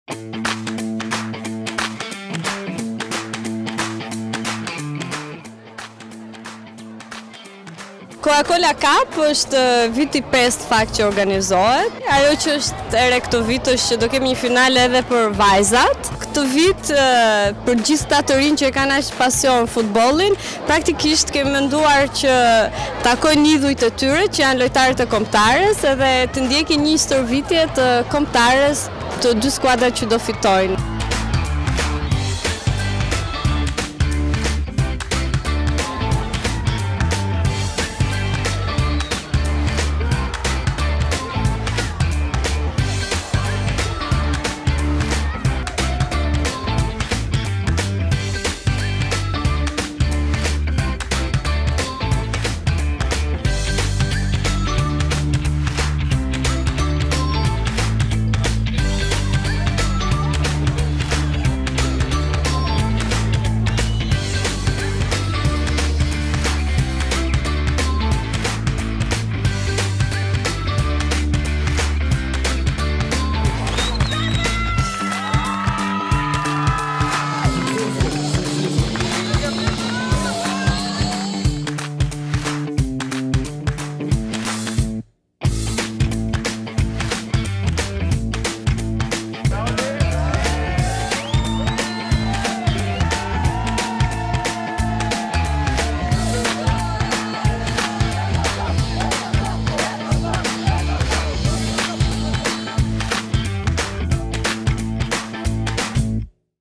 Coca-Cola Cup është viti 5 fakt që organizohet. Ajo që është ere këtë vit është që do kemi një finale edhe për vajzat. Këtë vit për gjithë ata të rinj që kanë aq pasion futbollin, praktikisht kemi menduar që takojnë idhujt e tyre që janë lojtarët e kombëtares edhe të ndjekin një stërvitje të kombëtares të dy skuadrat që do fitojnë.